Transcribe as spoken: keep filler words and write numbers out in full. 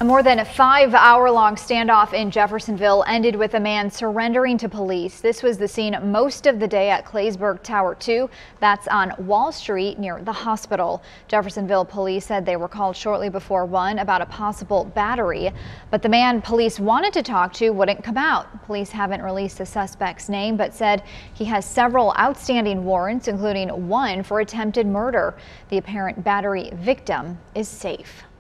A more than five hour long standoff in Jeffersonville ended with a man surrendering to police. This was the scene most of the day at Claysburg Tower two. That's on Wall Street near the hospital. Jeffersonville police said they were called shortly before one about a possible battery, but the man police wanted to talk to wouldn't come out. Police haven't released the suspect's name, but said he has several outstanding warrants, including one for attempted murder. The apparent battery victim is safe.